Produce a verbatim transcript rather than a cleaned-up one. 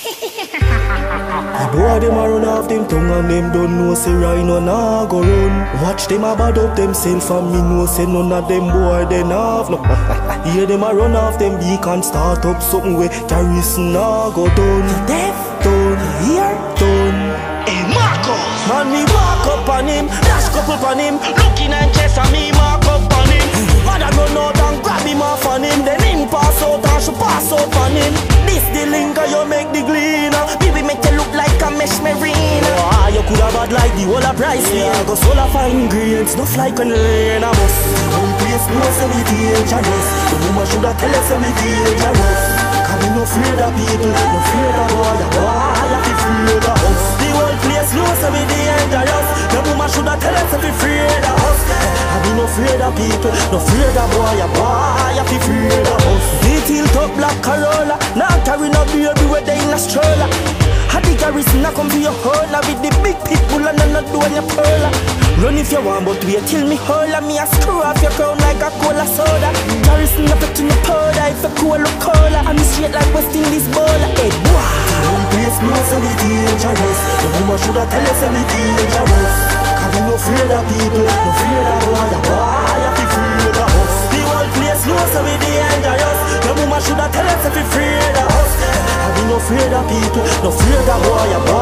The boy them a run off them tongue and them don't know say rhino nah go run. Watch them a bad up themself and me know say none of them boy they nah have no. Hear them a run off them beak and start up something where terrorists nah go done. Death done, here done. Hey Marcus, man me walk up on him, dash couple on him, looking at chest and me mark up on him. Father run out and grab him off on him, then him pass out and she pass out on him. This the linker you make the gleaner, baby make you look like a mesh marina. Oh, you could have had like the whole of price, yeah. Go solar fine ingredients, no fly can rain a bus. One place no say me dangerous, the woman should have tell us say me dangerous. Cause me no afraid of people, no afraid of boy, boy, I be afraid of us. The whole place no say me dangerous, the woman should have tell us say me afraid of us. I be no afraid of people, no afraid of boy, boy, I be afraid of us. The tilt up black Corolla, now carry no baby where they in a stroller. Had the garrison a come for your hurler with the big people and not doing your perla. Run if you want, but wait till me hurler. Me a screw off your crown like a cola soda. Garrison a put in your powder if you cool look cola. I'm straight like West Indies bowler. Hey, boy. One place me say me dangerous. The woman shoulda tell us say me dangerous. Cause we no afraid of people, no afraid of boy, boy, I be afraid of us. The whole place know say we dangerous. The woman shoulda tell us if we afraid of us. I be no afraid of people, no afraid of boy, boy.